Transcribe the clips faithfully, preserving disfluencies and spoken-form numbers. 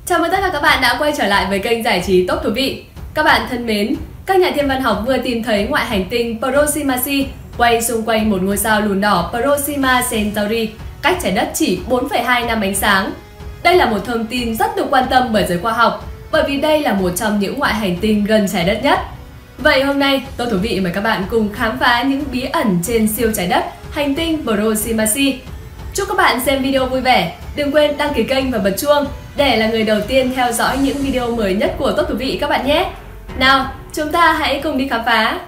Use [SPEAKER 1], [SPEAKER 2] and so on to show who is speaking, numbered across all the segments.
[SPEAKER 1] Chào mừng tất cả các bạn đã quay trở lại với kênh giải trí Top Thú Vị. Các bạn thân mến, các nhà thiên văn học vừa tìm thấy ngoại hành tinh Proxima C quay xung quanh một ngôi sao lùn đỏ Proxima Centauri, cách trái đất chỉ bốn phẩy hai năm ánh sáng. Đây là một thông tin rất được quan tâm bởi giới khoa học, bởi vì đây là một trong những ngoại hành tinh gần trái đất nhất. Vậy hôm nay, Top Thú Vị mời các bạn cùng khám phá những bí ẩn trên siêu trái đất, hành tinh Proxima C. Chúc các bạn xem video vui vẻ, đừng quên đăng ký kênh và bật chuông để là người đầu tiên theo dõi những video mới nhất của Top Thú Vị các bạn nhé. Nào, chúng ta hãy cùng đi khám phá.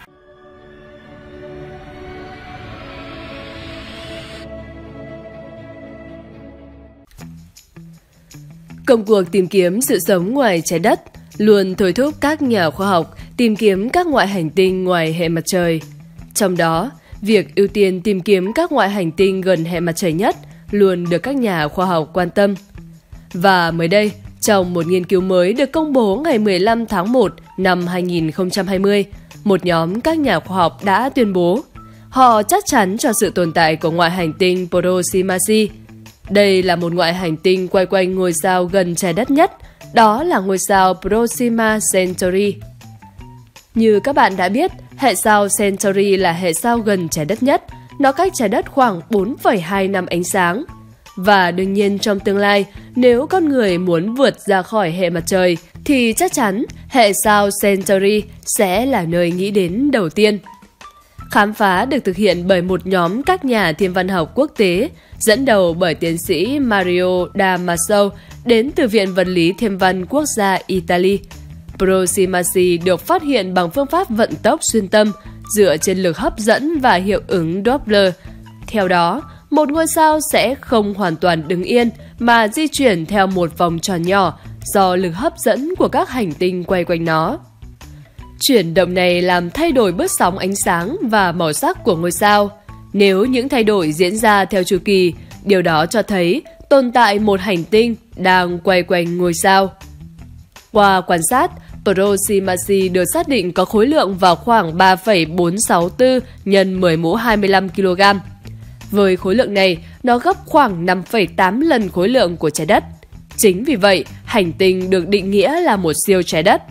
[SPEAKER 1] Công cuộc tìm kiếm sự sống ngoài trái đất luôn thôi thúc các nhà khoa học tìm kiếm các ngoại hành tinh ngoài hệ mặt trời. Trong đó, việc ưu tiên tìm kiếm các ngoại hành tinh gần hệ mặt trời nhất luôn được các nhà khoa học quan tâm. Và mới đây, trong một nghiên cứu mới được công bố ngày mười lăm tháng một năm hai nghìn không trăm hai mươi, một nhóm các nhà khoa học đã tuyên bố họ chắc chắn cho sự tồn tại của ngoại hành tinh Proxima C. Đây là một ngoại hành tinh quay quanh ngôi sao gần trái đất nhất, đó là ngôi sao Proxima Centauri. Như các bạn đã biết, hệ sao Centauri là hệ sao gần trái đất nhất, nó cách trái đất khoảng bốn phẩy hai năm ánh sáng. Và đương nhiên trong tương lai, nếu con người muốn vượt ra khỏi hệ mặt trời, thì chắc chắn hệ sao Centauri sẽ là nơi nghĩ đến đầu tiên. Khám phá được thực hiện bởi một nhóm các nhà thiên văn học quốc tế, dẫn đầu bởi tiến sĩ Mario Damaso đến từ Viện Vật lý Thiên văn Quốc gia Italy. Proxima C được phát hiện bằng phương pháp vận tốc xuyên tâm dựa trên lực hấp dẫn và hiệu ứng Doppler. Theo đó, một ngôi sao sẽ không hoàn toàn đứng yên mà di chuyển theo một vòng tròn nhỏ do lực hấp dẫn của các hành tinh quay quanh nó. Chuyển động này làm thay đổi bước sóng ánh sáng và màu sắc của ngôi sao. Nếu những thay đổi diễn ra theo chu kỳ, điều đó cho thấy tồn tại một hành tinh đang quay quanh ngôi sao. Qua quan sát, Proxima C được xác định có khối lượng vào khoảng ba phẩy bốn sáu tư nhân mười mũ hai mươi lăm ki lô gam. Với khối lượng này, nó gấp khoảng năm phẩy tám lần khối lượng của trái đất. Chính vì vậy, hành tinh được định nghĩa là một siêu trái đất.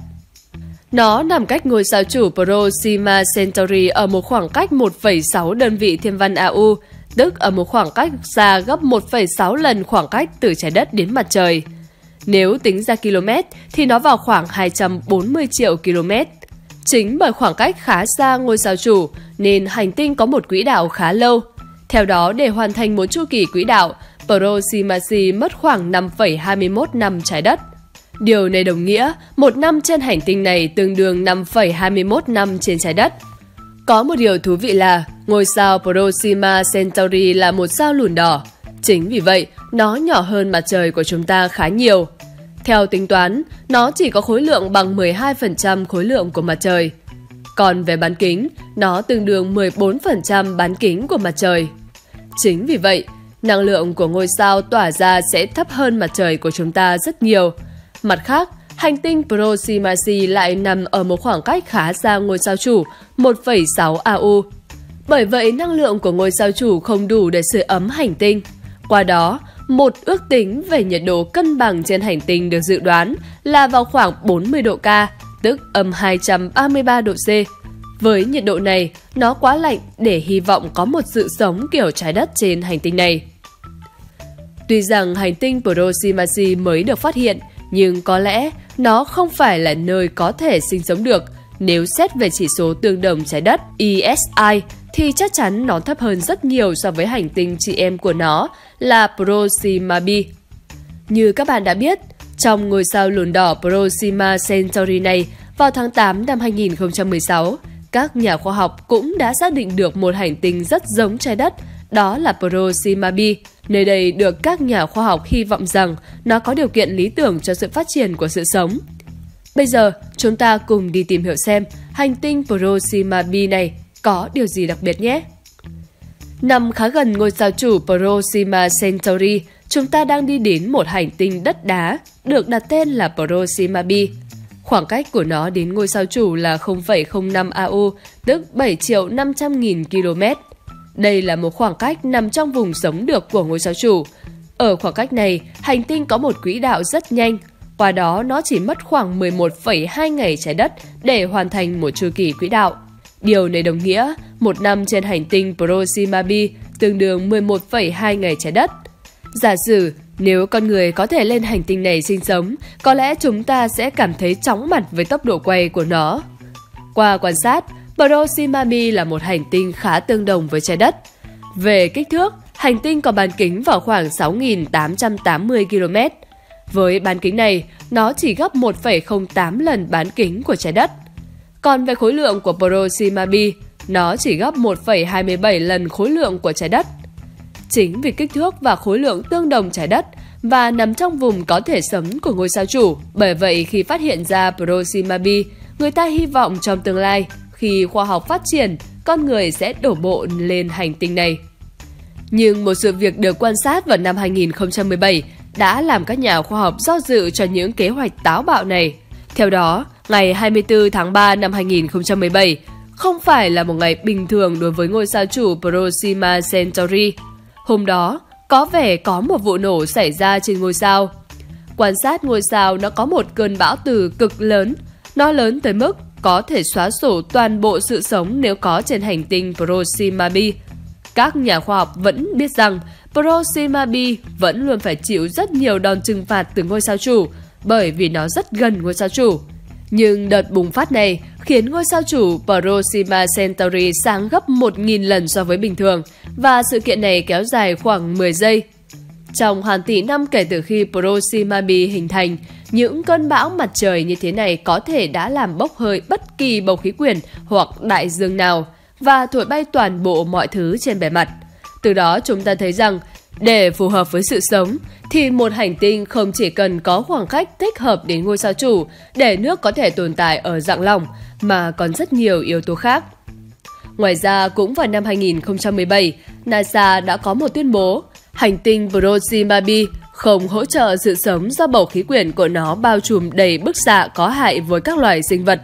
[SPEAKER 1] Nó nằm cách ngôi sao chủ Proxima Centauri ở một khoảng cách một phẩy sáu đơn vị thiên văn a u, tức ở một khoảng cách xa gấp một phẩy sáu lần khoảng cách từ trái đất đến mặt trời. Nếu tính ra km thì nó vào khoảng hai trăm bốn mươi triệu km. Chính bởi khoảng cách khá xa ngôi sao chủ nên hành tinh có một quỹ đạo khá lâu. Theo đó, để hoàn thành một chu kỳ quỹ đạo, Proxima C mất khoảng năm phẩy hai mươi mốt năm trái đất. Điều này đồng nghĩa một năm trên hành tinh này tương đương năm phẩy hai mươi mốt năm trên trái đất. Có một điều thú vị là ngôi sao Proxima Centauri là một sao lùn đỏ. Chính vì vậy, nó nhỏ hơn mặt trời của chúng ta khá nhiều. Theo tính toán, nó chỉ có khối lượng bằng mười hai phần trăm khối lượng của mặt trời. Còn về bán kính, nó tương đương mười bốn phần trăm bán kính của mặt trời. Chính vì vậy, năng lượng của ngôi sao tỏa ra sẽ thấp hơn mặt trời của chúng ta rất nhiều. Mặt khác, hành tinh Proxima C lại nằm ở một khoảng cách khá xa ngôi sao chủ, một phẩy sáu a u. Bởi vậy, năng lượng của ngôi sao chủ không đủ để sưởi ấm hành tinh. Qua đó, một ước tính về nhiệt độ cân bằng trên hành tinh được dự đoán là vào khoảng bốn mươi độ K, tức âm hai trăm ba mươi ba độ C. Với nhiệt độ này, nó quá lạnh để hy vọng có một sự sống kiểu trái đất trên hành tinh này. Tuy rằng hành tinh Proxima C mới được phát hiện, nhưng có lẽ nó không phải là nơi có thể sinh sống được. Nếu xét về chỉ số tương đồng trái đất E S I thì chắc chắn nó thấp hơn rất nhiều so với hành tinh chị em của nó là Proxima B. Như các bạn đã biết, trong ngôi sao lùn đỏ Proxima Centauri này, vào tháng tám năm hai nghìn không trăm mười sáu, các nhà khoa học cũng đã xác định được một hành tinh rất giống trái đất, đó là Proxima B. Nơi đây được các nhà khoa học hy vọng rằng nó có điều kiện lý tưởng cho sự phát triển của sự sống. Bây giờ, chúng ta cùng đi tìm hiểu xem hành tinh Proxima B này có điều gì đặc biệt nhé. Nằm khá gần ngôi sao chủ Proxima Centauri, chúng ta đang đi đến một hành tinh đất đá được đặt tên là Proxima B. Khoảng cách của nó đến ngôi sao chủ là không phẩy không năm a u, tức bảy triệu năm trăm nghìn km. Đây là một khoảng cách nằm trong vùng sống được của ngôi sao chủ. Ở khoảng cách này, hành tinh có một quỹ đạo rất nhanh, qua đó nó chỉ mất khoảng mười một phẩy hai ngày trái đất để hoàn thành một chu kỳ quỹ đạo. Điều này đồng nghĩa, một năm trên hành tinh Proxima b tương đương mười một phẩy hai ngày trái đất. Giả sử, nếu con người có thể lên hành tinh này sinh sống, có lẽ chúng ta sẽ cảm thấy chóng mặt với tốc độ quay của nó. Qua quan sát, Proxima b là một hành tinh khá tương đồng với trái đất. Về kích thước, hành tinh có bán kính vào khoảng sáu nghìn tám trăm tám mươi ki lô mét. Với bán kính này, nó chỉ gấp một phẩy không tám lần bán kính của trái đất. Còn về khối lượng của Proxima b, nó chỉ gấp một phẩy hai mươi bảy lần khối lượng của trái đất. Chính vì kích thước và khối lượng tương đồng trái đất và nằm trong vùng có thể sống của ngôi sao chủ, bởi vậy khi phát hiện ra Proxima b, người ta hy vọng trong tương lai, khi khoa học phát triển, con người sẽ đổ bộ lên hành tinh này. Nhưng một sự việc được quan sát vào năm hai nghìn không trăm mười bảy đã làm các nhà khoa học do dự cho những kế hoạch táo bạo này. Theo đó, ngày hai mươi tư tháng ba năm hai nghìn không trăm mười bảy không phải là một ngày bình thường đối với ngôi sao chủ Proxima Centauri. Hôm đó, có vẻ có một vụ nổ xảy ra trên ngôi sao. Quan sát ngôi sao, nó có một cơn bão từ cực lớn. Nó lớn tới mức có thể xóa sổ toàn bộ sự sống nếu có trên hành tinh Proxima b. Các nhà khoa học vẫn biết rằng Proxima b vẫn luôn phải chịu rất nhiều đòn trừng phạt từ ngôi sao chủ bởi vì nó rất gần ngôi sao chủ. Nhưng đợt bùng phát này khiến ngôi sao chủ Proxima Centauri sáng gấp một nghìn lần so với bình thường và sự kiện này kéo dài khoảng mười giây. Trong hàng tỷ năm kể từ khi Proxima b hình thành, những cơn bão mặt trời như thế này có thể đã làm bốc hơi bất kỳ bầu khí quyển hoặc đại dương nào và thổi bay toàn bộ mọi thứ trên bề mặt. Từ đó chúng ta thấy rằng, để phù hợp với sự sống, thì một hành tinh không chỉ cần có khoảng cách thích hợp đến ngôi sao chủ để nước có thể tồn tại ở dạng lỏng, mà còn rất nhiều yếu tố khác. Ngoài ra, cũng vào năm hai nghìn không trăm mười bảy, NASA đã có một tuyên bố hành tinh Proxima b không hỗ trợ sự sống do bầu khí quyển của nó bao trùm đầy bức xạ có hại với các loài sinh vật.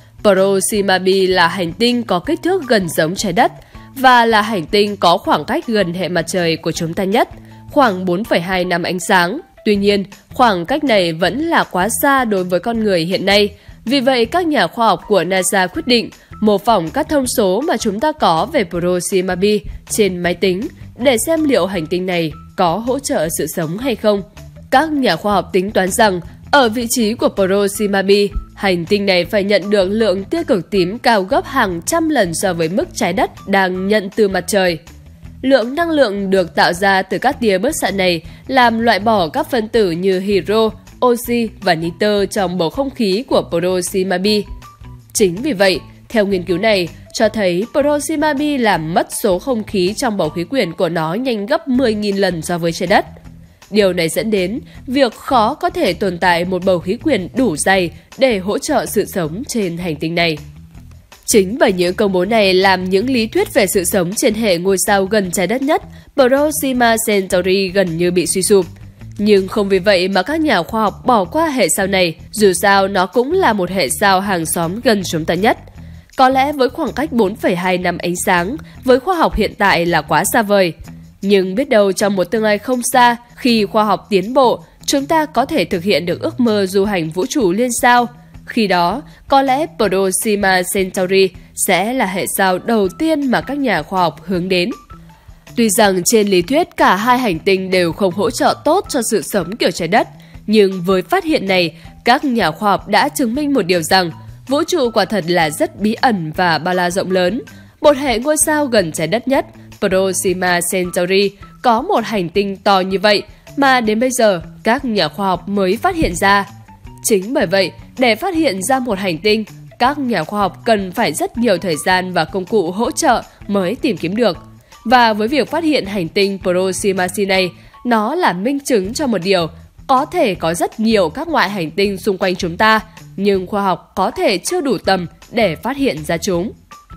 [SPEAKER 1] Proxima b là hành tinh có kích thước gần giống trái đất và là hành tinh có khoảng cách gần hệ mặt trời của chúng ta nhất, khoảng bốn phẩy hai năm ánh sáng. Tuy nhiên, khoảng cách này vẫn là quá xa đối với con người hiện nay. Vì vậy, các nhà khoa học của NASA quyết định mô phỏng các thông số mà chúng ta có về Proxima b trên máy tính để xem liệu hành tinh này có hỗ trợ sự sống hay không. Các nhà khoa học tính toán rằng ở vị trí của Proxima b, hành tinh này phải nhận được lượng tia cực tím cao gấp hàng trăm lần so với mức trái đất đang nhận từ mặt trời. Lượng năng lượng được tạo ra từ các tia bức xạ này làm loại bỏ các phân tử như hydro, oxy và nitơ trong bầu không khí của Proxima b. Chính vì vậy, theo nghiên cứu này, cho thấy Proxima b làm mất số không khí trong bầu khí quyển của nó nhanh gấp mười nghìn lần so với trái đất. Điều này dẫn đến việc khó có thể tồn tại một bầu khí quyển đủ dày để hỗ trợ sự sống trên hành tinh này. Chính bởi những công bố này làm những lý thuyết về sự sống trên hệ ngôi sao gần trái đất nhất, Proxima Centauri, gần như bị suy sụp. Nhưng không vì vậy mà các nhà khoa học bỏ qua hệ sao này, dù sao nó cũng là một hệ sao hàng xóm gần chúng ta nhất. Có lẽ với khoảng cách bốn phẩy hai năm ánh sáng, với khoa học hiện tại là quá xa vời. Nhưng biết đâu trong một tương lai không xa, khi khoa học tiến bộ, chúng ta có thể thực hiện được ước mơ du hành vũ trụ liên sao. Khi đó, có lẽ Proxima Centauri sẽ là hệ sao đầu tiên mà các nhà khoa học hướng đến. Tuy rằng trên lý thuyết cả hai hành tinh đều không hỗ trợ tốt cho sự sống kiểu trái đất, nhưng với phát hiện này, các nhà khoa học đã chứng minh một điều rằng vũ trụ quả thật là rất bí ẩn và bao la rộng lớn. Một hệ ngôi sao gần trái đất nhất, Proxima Centauri, có một hành tinh to như vậy mà đến bây giờ các nhà khoa học mới phát hiện ra. Chính bởi vậy, để phát hiện ra một hành tinh, các nhà khoa học cần phải rất nhiều thời gian và công cụ hỗ trợ mới tìm kiếm được. Và với việc phát hiện hành tinh Proxima c này, nó là minh chứng cho một điều, có thể có rất nhiều các ngoại hành tinh xung quanh chúng ta, nhưng khoa học có thể chưa đủ tầm để phát hiện ra chúng.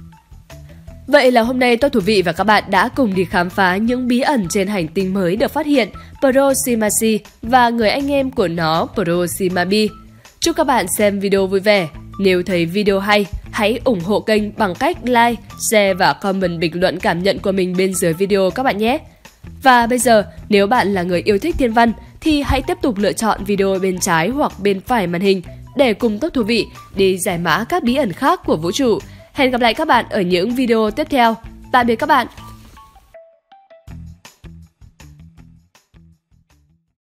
[SPEAKER 1] Vậy là hôm nay tôi Thủ Vị và các bạn đã cùng đi khám phá những bí ẩn trên hành tinh mới được phát hiện, Proxima c và người anh em của nó, Proxima b. Chúc các bạn xem video vui vẻ. Nếu thấy video hay, hãy ủng hộ kênh bằng cách like, share và comment bình luận cảm nhận của mình bên dưới video các bạn nhé. Và bây giờ, nếu bạn là người yêu thích thiên văn thì hãy tiếp tục lựa chọn video bên trái hoặc bên phải màn hình để cùng Top Thú Vị đi giải mã các bí ẩn khác của vũ trụ. Hẹn gặp lại các bạn ở những video tiếp theo. Tạm biệt các bạn!